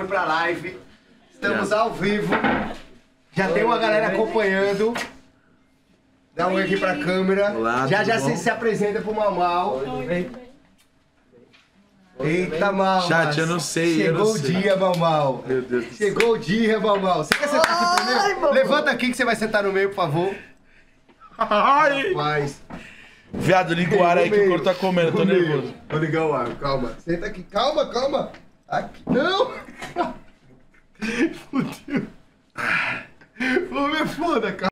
foi pra live. Estamos ao vivo. Já tem uma galera acompanhando. Dá um oi aqui pra câmera. Olá, já se apresenta pro Mau. Eita, Mau. Chat, eu não sei. Chegou o dia, Mau. Meu Deus do céu. Chegou o dia, Mau. Você quer sentar aqui primeiro? Levanta aqui que você vai sentar no meio, por favor. Ai. Rapaz. Viado, liga o ar aí que o corpo tá comendo, tô nervoso. Vou ligar o ar, calma. Senta aqui, calma. Aqui, não. Fudeu. Vou me foda, calma.